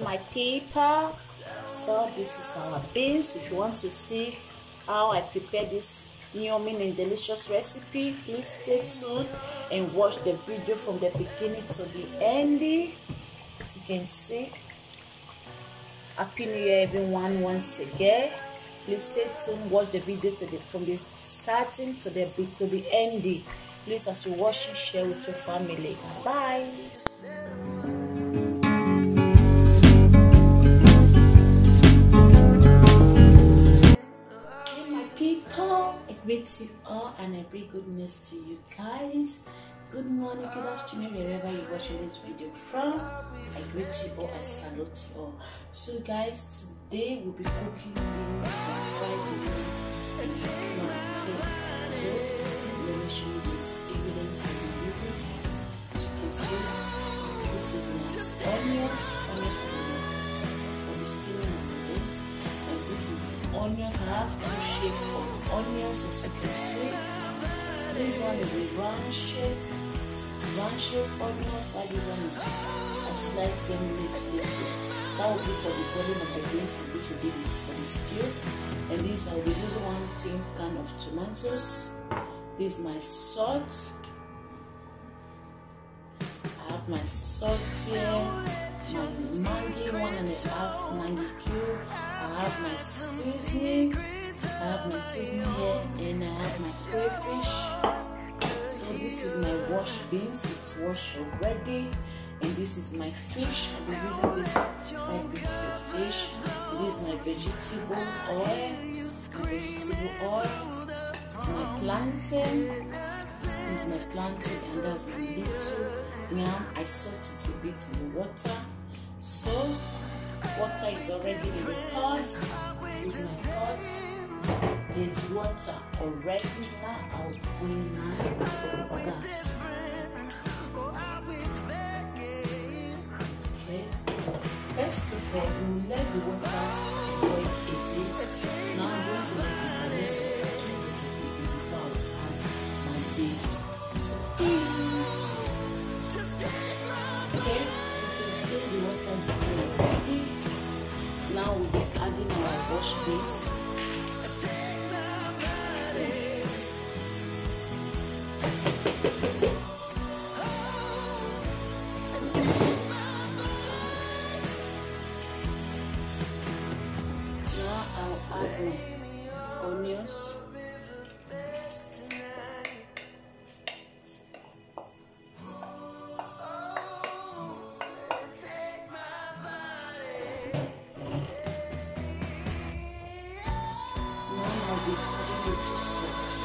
my paper. So this is our beans. If you want to see how I prepare this yummy and delicious recipe, please stay tuned and watch the video from the beginning to the end. As you can see, happy new year everyone once again. Please stay tuned, watch the video from the starting to the end. Please, as you watch it, share with your family. Bye. I greet you all and I bring good news to you guys. Good morning, good afternoon, wherever you're watching this video from. I greet you all, I salute you all. So guys, today we'll be cooking beans on Friday and plantain. So let me show you the ingredients I'll be using. As you can see, this is my onions for the steaming of the beans. And this is the onions. I have two shapes of onions, as you can see. This one is a round shape onions, while this one is I slice them little. That will be for the boiling of the beans, and this will be for the stew. And this I will be using 1 tin can of tomatoes. This is my salt. I have my salt here, my Maggi 1.5 Maggi cube. I have my seasoning. Here, and I have my crayfish. So this is my washed beans. It's washed already. And this is my fish. I'll be using this 5 pieces of fish. And this is my vegetable oil. My plantain. This is my plantain, and that's my little yam. I salt it a bit in the water. So water is already in the pot. This is my pot. There's water already. Now I'll put my gas. Okay. First of all, we'll let the water boil a bit. Now I'm going to make it a little bit before I add my beans to it. Okay, so you can see the water is boiling already. Now we'll be adding our washed beans. Onions. Now I'll be adding it to salt.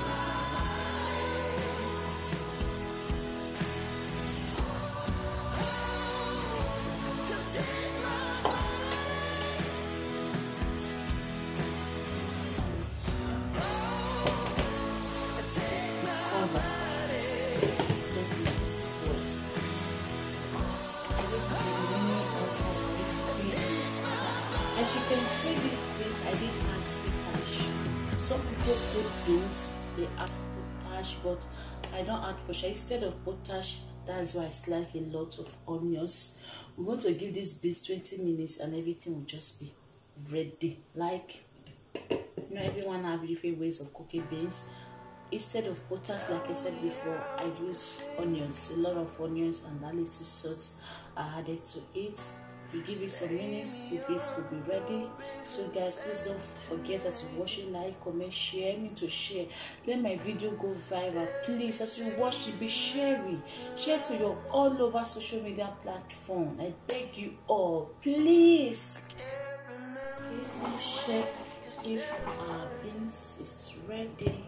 As you can see, these beans I didn't add potash. Some people put beans, they add potash, but I don't add potash. Instead of potash, that's why I slice a lot of onions. We're going to give these beans 20 minutes and everything will just be ready. Like, you know, everyone have different ways of cooking beans. Instead of potash, like I said before, I use onions, a lot of onions, and that little salt I added to it. You give it some minutes, the beans will be ready. So guys, please don't forget, as you watch it, like, comment, share. Me to share. Let my video go viral. Please, as you watch it, be sharing. Share to your all over social media platform. I beg you all, please. Okay, let's check if our beans is ready.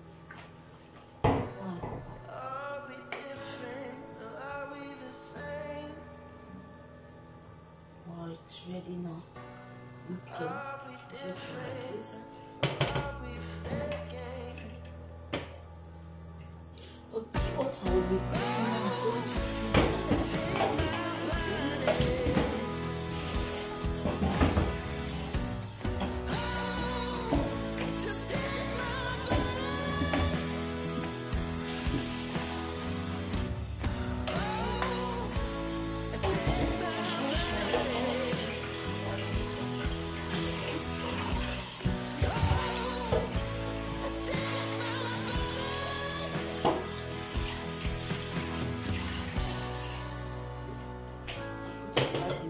It's ready now. Okay, so like this. Okay, what I will be doing, I'm going to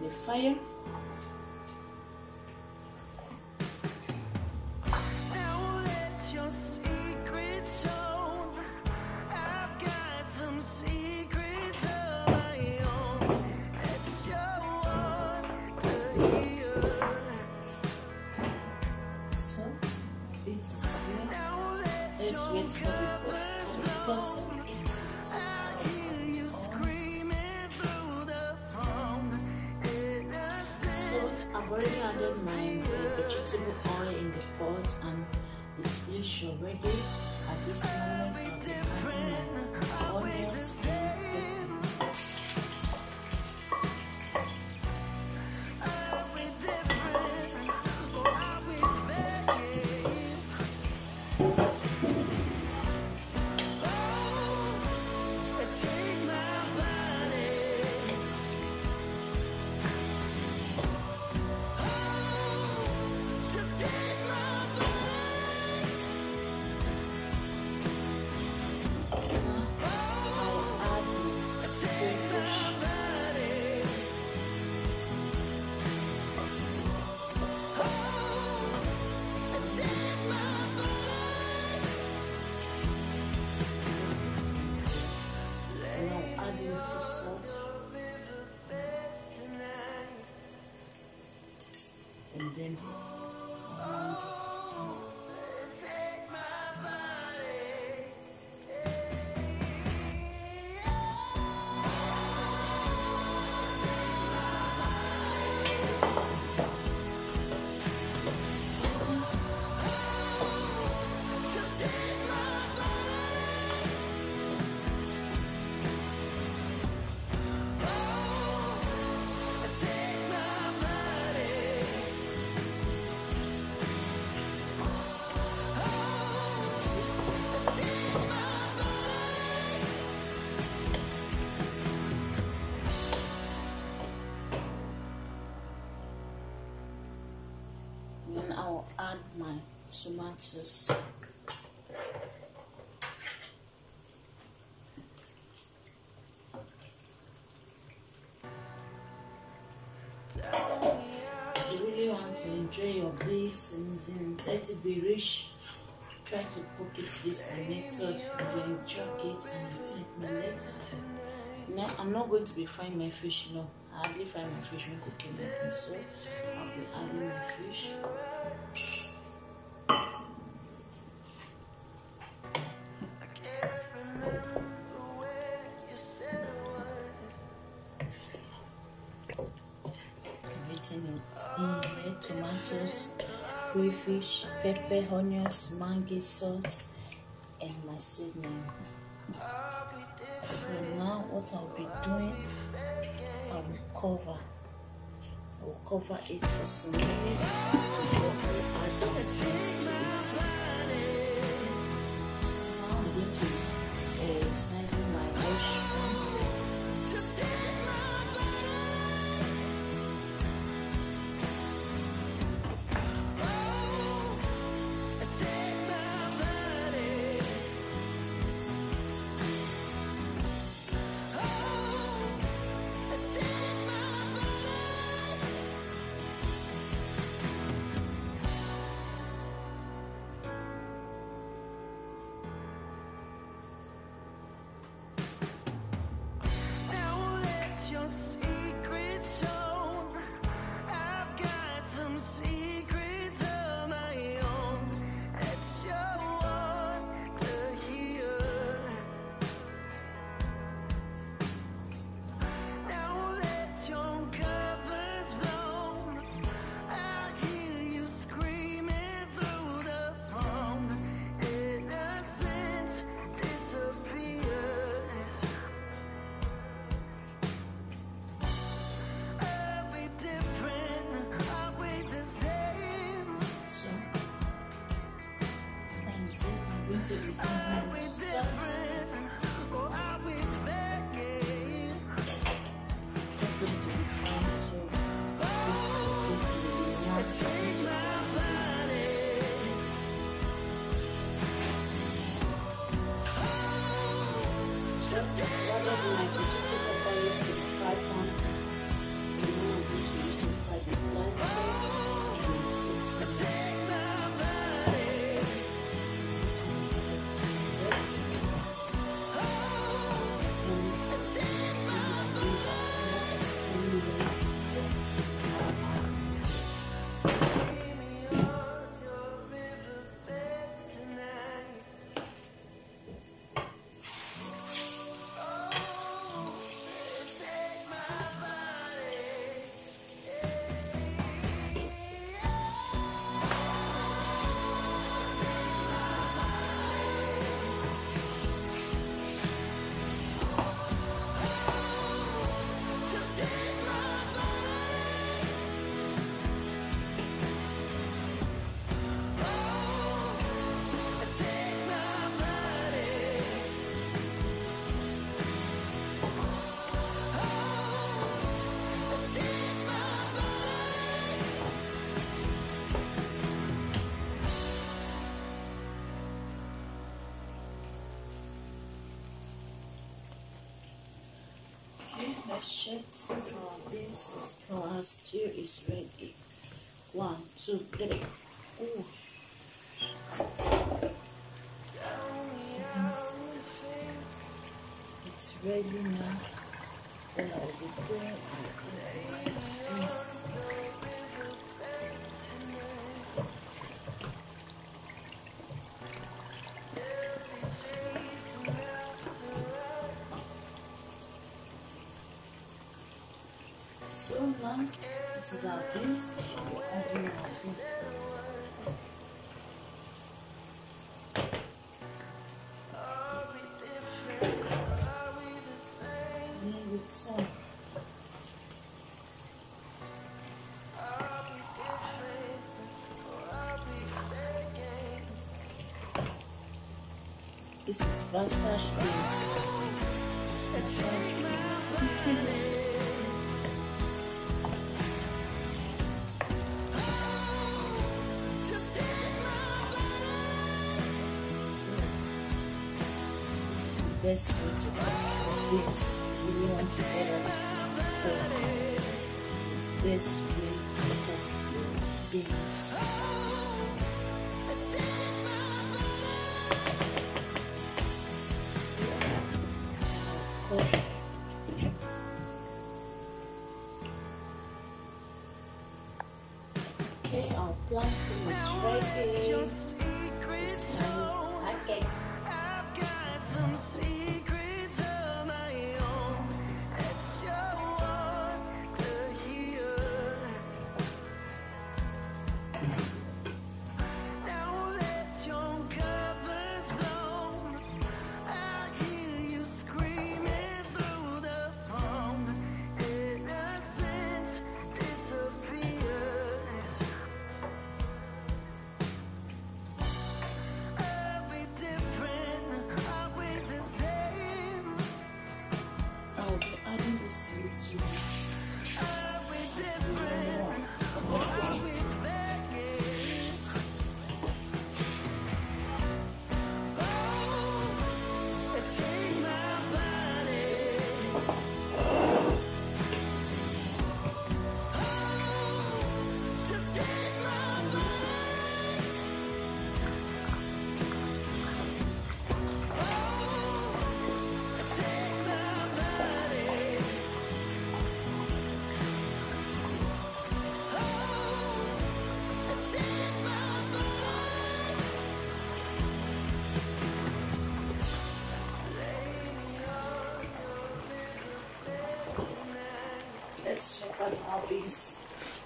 the fire. Let's wait for the bottom. So I've already added my vegetable oil in the pot and it's bleached already. At this moment I'll be adding my onions and pepper. And then I'll add my tomatoes. You really want to enjoy your blessings and let it be rich. Try to cook it disconnected. You enjoy it and you thank me later. Now I'm not going to be frying my fish. No, I hardly fry my fish when cooking it, so I'll be adding my fish. In tomatoes, crayfish, pepper, onions, mango, salt, and my seasoning. So now what I'll be doing, I will cover it for some minutes before I add the things to it. Now I'm going to slicing my bush plantain. My vegetable oil in the fry pan. Let's check our beans. Our stew is ready. 1, 2, 3. Oh, it's ready now. Then I will be going and this. So now this is our beans. We're adding our beans. With some this is Versace beans. Versace beans. This is the best way to cook beans. You really want to get it. This is the best way to cook beans. Okay, our plantain is ready. It's time to pack it. I'll be adding this little. Let's check out our beans.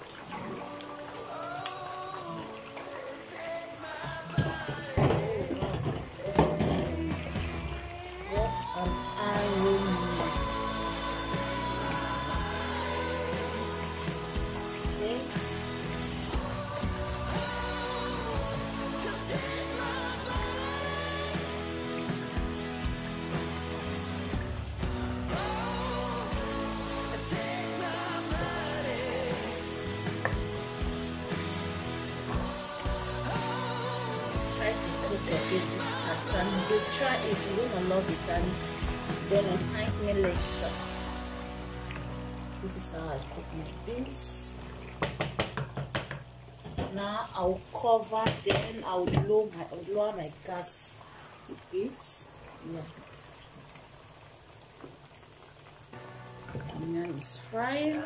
What an aroma. See? Try to cook your this pattern. You try it, you're gonna love it, and then you thank me later. This is how I cook my beans. Now I'll cover, then I'll lower my gas a bit. Yeah. And now it's frying.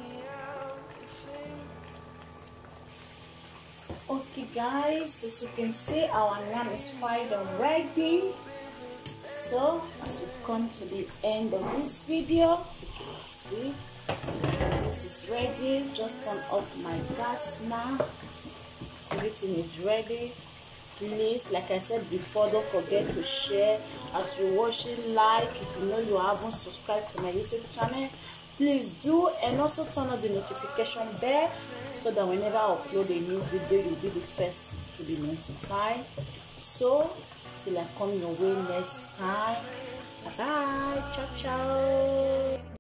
Okay guys, as you can see, our lamb is fried already. So as we've come to the end of this video, as you can see, this is ready. Just turn off my gas now. Everything is ready. Please, like I said before, don't forget to share as you watch it, like. If you know you haven't subscribed to my YouTube channel, please do, and also turn on the notification bell so that whenever I upload a new video, you'll be the first to be notified. So till I come your way next time, bye bye, ciao ciao.